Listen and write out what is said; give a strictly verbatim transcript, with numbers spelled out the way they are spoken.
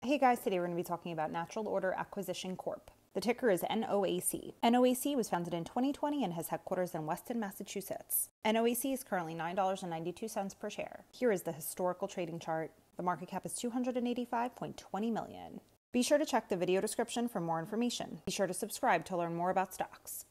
Hey guys, today we're going to be talking about Natural Order Acquisition Corp. The ticker is N O A C. N O A C was founded in twenty twenty and has headquarters in Weston, Massachusetts. N O A C is currently nine dollars and ninety-two cents per share. Here is the historical trading chart. The market cap is two hundred eighty-five point two zero million dollars. Be sure to check the video description for more information. Be sure to subscribe to learn more about stocks.